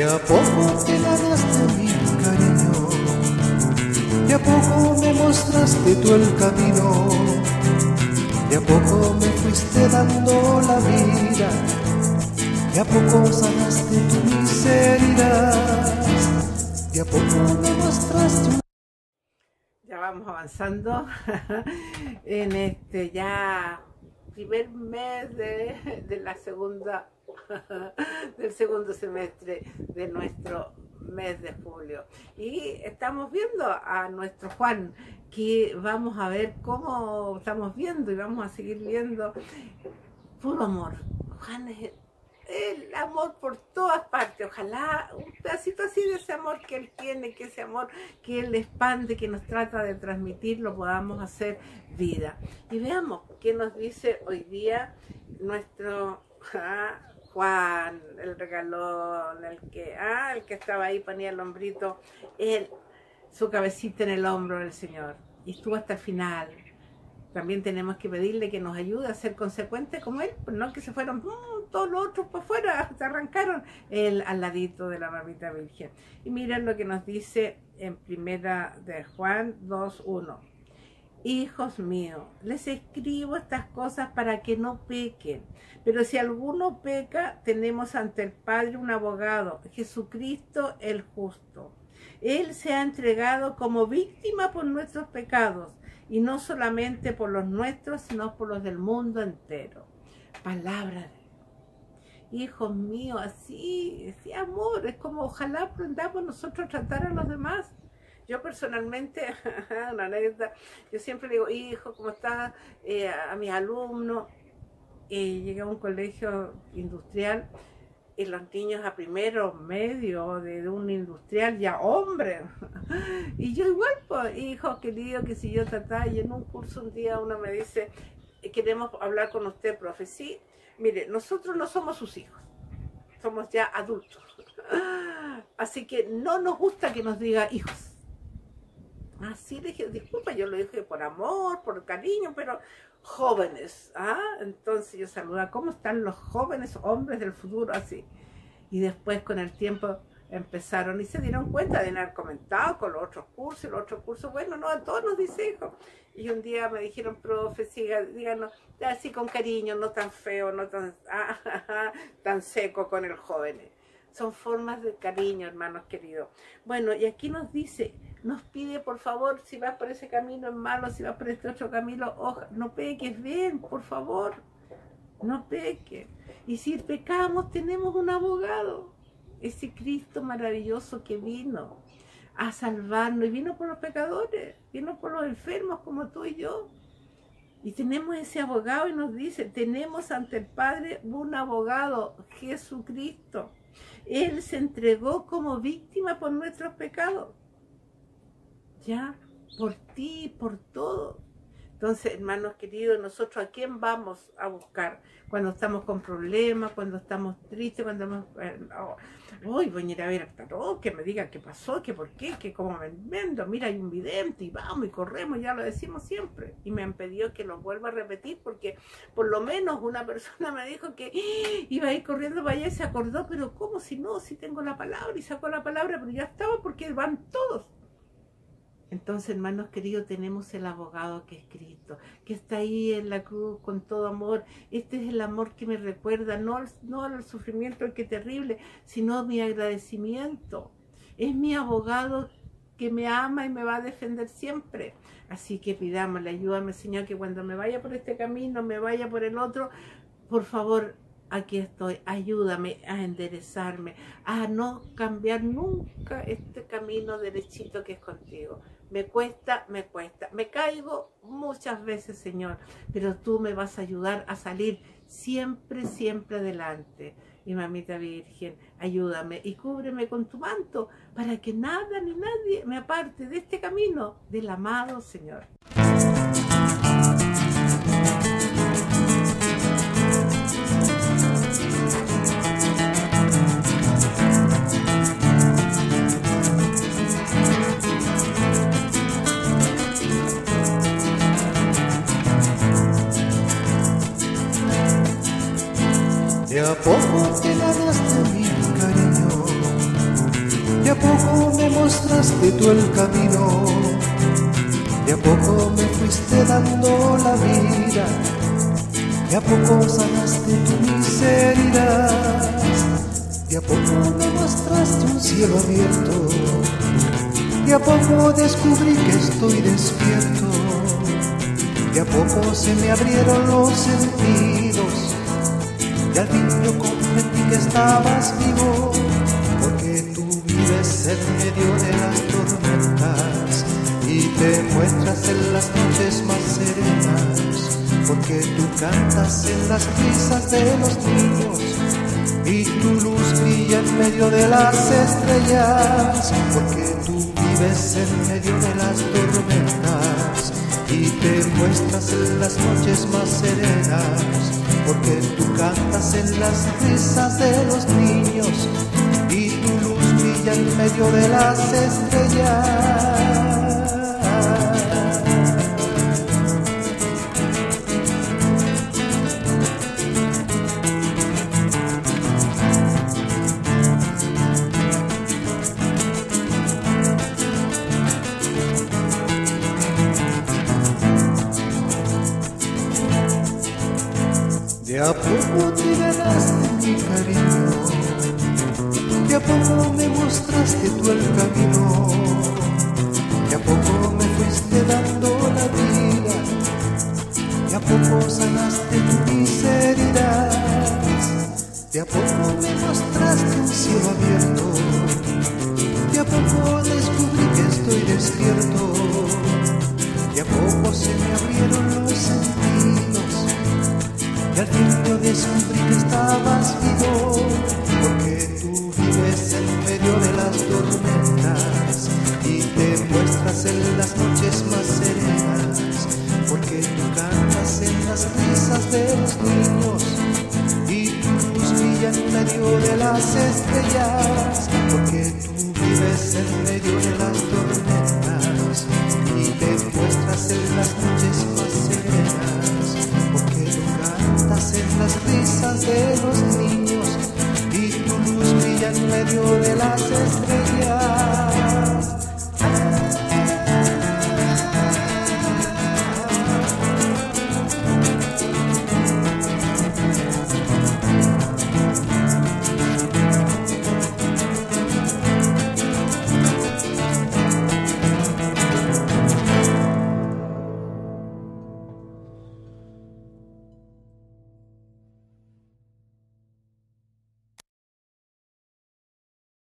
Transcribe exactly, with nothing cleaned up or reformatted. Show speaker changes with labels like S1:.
S1: a poco te ganaste mi cariño, de a poco me mostraste tú el camino, de a poco me fuiste dando la vida, de a poco sanaste tu miseria, de a poco me mostraste.
S2: Ya vamos avanzando en este ya primer mes de, de la segunda del segundo semestre de nuestro mes de julio, y estamos viendo a nuestro Juan, que vamos a ver cómo estamos viendo y vamos a seguir viendo puro amor. Juan es el amor por todas partes. Ojalá un pedacito así de ese amor que él tiene, que ese amor que él expande, que nos trata de transmitir, lo podamos hacer vida. Y veamos qué nos dice hoy día nuestro ah, Juan, el regalón, el que, ah, el que estaba ahí, ponía el hombrito, él, su cabecita en el hombro del Señor, y estuvo hasta el final. También tenemos que pedirle que nos ayude a ser consecuentes como él, pues no que se fueron mmm, todos los otros para afuera, se arrancaron él al ladito de la mamita Virgen. Y miren lo que nos dice en primera de Juan dos uno. Hijos míos, les escribo estas cosas para que no pequen, pero si alguno peca, tenemos ante el Padre un abogado, Jesucristo el justo. Él se ha entregado como víctima por nuestros pecados, y no solamente por los nuestros, sino por los del mundo entero. Palabra de Dios. Hijos míos, así, así amor, es como ojalá aprendamos nosotros a tratar a los demás. Yo personalmente, una anécdota, yo siempre digo, hijo, ¿cómo estás? Eh, a mis alumnos, eh, llegué a un colegio industrial, y los niños a primero, medio de un industrial, ya hombres. Y yo igual, pues, hijo querido, que si yo trataba, y en un curso un día uno me dice, queremos hablar con usted, profe. Sí, mire, nosotros no somos sus hijos, somos ya adultos. Así que no nos gusta que nos diga hijos. Así le dije, disculpa, yo lo dije por amor, por cariño, pero jóvenes, ¿ah? Entonces yo saludaba, ¿cómo están los jóvenes hombres del futuro? Así. Y después con el tiempo empezaron y se dieron cuenta de haber comentado con los otros cursos y los otros cursos, bueno, no, a todos nos dice hijo. Y un día me dijeron, profe, siga, díganos, así con cariño, no tan feo, no tan, ah, ah, ah, tan seco con el joven. Son formas de cariño, hermanos queridos. Bueno, y aquí nos dice, nos pide, por favor, si vas por ese camino es malo, si vas por este otro camino, oja, no peques, ven, por favor, no peques. Y si pecamos, tenemos un abogado, ese Cristo maravilloso que vino a salvarnos, y vino por los pecadores, vino por los enfermos como tú y yo. Y tenemos ese abogado y nos dice, tenemos ante el Padre un abogado, Jesucristo. Él se entregó como víctima por nuestros pecados. Ya, por ti, por todo. Entonces, hermanos queridos, nosotros ¿a quién vamos a buscar? Cuando estamos con problemas, cuando estamos tristes, cuando estamos... Uy, voy a ir a ver al tarot, que me diga qué pasó, que por qué, que cómo me vendo. Mira, hay un vidente y vamos y corremos, ya lo decimos siempre. Y me han pedido que lo vuelva a repetir porque por lo menos una persona me dijo que iba a ir corriendo para allá y se acordó, pero ¿cómo si no? Si tengo la palabra, y sacó la palabra, pero ya estaba porque van todos. Entonces, hermanos queridos, tenemos el abogado que es Cristo, que está ahí en la cruz con todo amor. Este es el amor que me recuerda, no al, no al sufrimiento que es terrible, sino mi agradecimiento. Es mi abogado que me ama y me va a defender siempre. Así que pidámosle, ayúdame, Señor, que cuando me vaya por este camino, me vaya por el otro, por favor, aquí estoy, ayúdame a enderezarme, a no cambiar nunca este camino derechito que es contigo. Me cuesta, me cuesta, me caigo muchas veces, Señor, pero tú me vas a ayudar a salir siempre, siempre adelante. Y mamita Virgen, ayúdame y cúbreme con tu manto para que nada ni nadie me aparte de este camino del amado Señor.
S1: De a poco te ganaste mi cariño, poco me mostraste tú el camino, de a poco me fuiste dando la vida, de a poco sanaste tu miseria, de a poco me mostraste un cielo abierto, de a poco descubrí que estoy despierto, de a poco se me abrieron los sentidos, y al fin yo comprendí que estabas vivo, porque tú vives en medio de las tormentas y te muestras en las noches más serenas, porque tú cantas en las risas de los niños y tu luz brilla en medio de las estrellas, porque tú vives en medio de las tormentas y te muestras en las noches más serenas, porque tú cantas en las risas de los niños y tu luz brilla en medio de las estrellas. De a poco te ganaste mi cariño, de a poco me mostraste tú el camino, de a poco me fuiste dando la vida, de a poco sanaste tu miseria, de a poco me mostraste un cielo abierto, de a poco descubrí que estoy despierto, de a poco se me abrieron los sentidos, y al fin yo descubrí que estabas vivo, porque tú vives en medio de las tormentas y te muestras en las noches más serenas, porque tú cantas en las risas de los niños y tu luz brilla en medio de las estrellas, porque tú vives en medio de las tormentas y te muestras en las noches más serenas, porque tú cantas en las risas de los niños y tu luz brilla en medio de las estrellas.